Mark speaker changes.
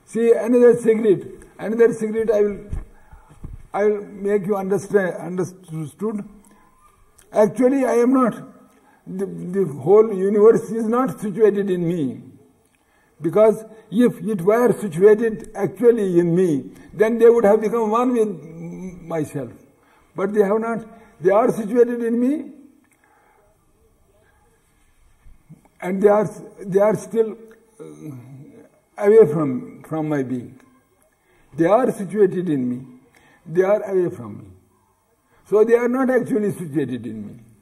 Speaker 1: See, another secret I will make you understood. Actually, I am not. The whole universe is not situated in me. Because if it were situated actually in me, then they would have become one with myself. But they have not. They are situated in me, and they are still away from my being. They are situated in me. They are away from me. So they are not actually situated in me.